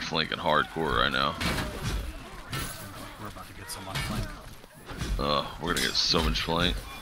flanking hardcore right now. We're about to get so much flank. We're gonna get so much flank.